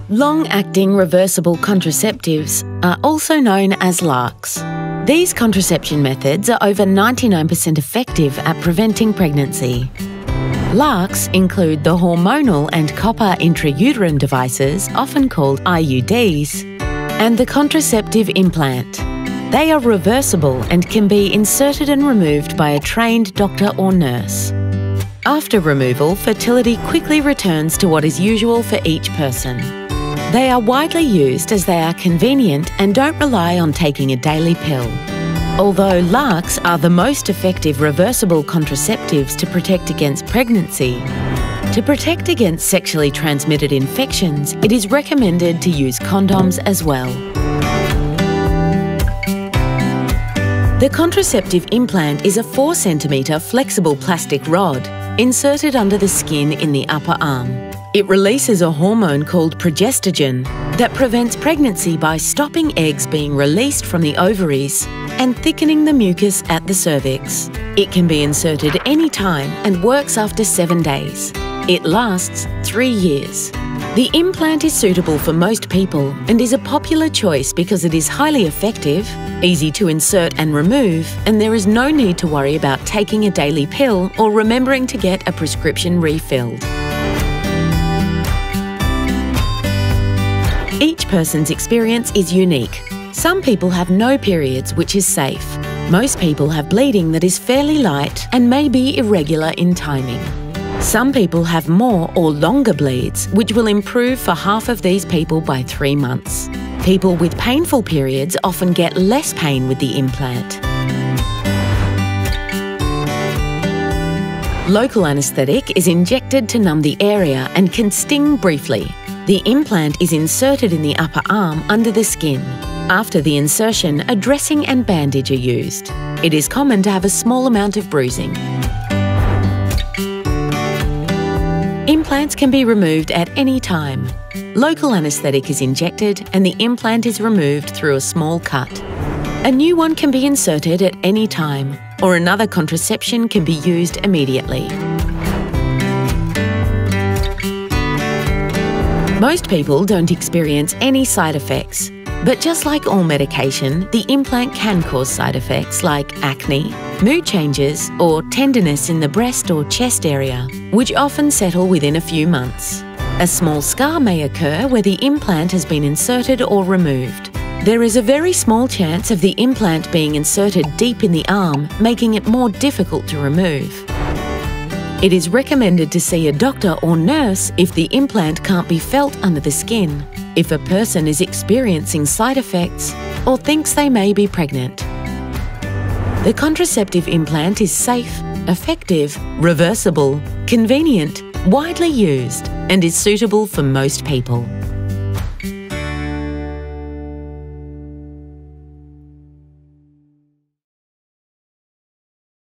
Long Acting Reversible Contraceptives are also known as LARCs. These contraception methods are over 99% effective at preventing pregnancy. LARCs include the hormonal and copper intrauterine devices, often called IUDs, and the contraceptive implant. They are reversible and can be inserted and removed by a trained doctor or nurse. After removal, fertility quickly returns to what is usual for each person. They are widely used as they are convenient and don't rely on taking a daily pill. Although LARCs are the most effective reversible contraceptives to protect against pregnancy, to protect against sexually transmitted infections, it is recommended to use condoms as well. The contraceptive implant is a 4 cm flexible plastic rod inserted under the skin in the upper arm. It releases a hormone called progestogen that prevents pregnancy by stopping eggs being released from the ovaries and thickening the mucus at the cervix. It can be inserted any time and works after 7 days. It lasts 3 years. The implant is suitable for most people and is a popular choice because it is highly effective, easy to insert and remove, and there is no need to worry about taking a daily pill or remembering to get a prescription refilled. Each person's experience is unique. Some people have no periods, which is safe. Most people have bleeding that is fairly light and may be irregular in timing. Some people have more or longer bleeds, which will improve for half of these people by 3 months. People with painful periods often get less pain with the implant. Local anaesthetic is injected to numb the area and can sting briefly. The implant is inserted in the upper arm under the skin. After the insertion, a dressing and bandage are used. It is common to have a small amount of bruising. Implants can be removed at any time. Local anaesthetic is injected and the implant is removed through a small cut. A new one can be inserted at any time, or another contraception can be used immediately. Most people don't experience any side effects, but just like all medication, the implant can cause side effects like acne, mood changes, or tenderness in the breast or chest area, which often settle within a few months. A small scar may occur where the implant has been inserted or removed. There is a very small chance of the implant being inserted deep in the arm, making it more difficult to remove. It is recommended to see a doctor or nurse if the implant can't be felt under the skin, if a person is experiencing side effects, or thinks they may be pregnant. The contraceptive implant is safe, effective, reversible, convenient, widely used, and is suitable for most people.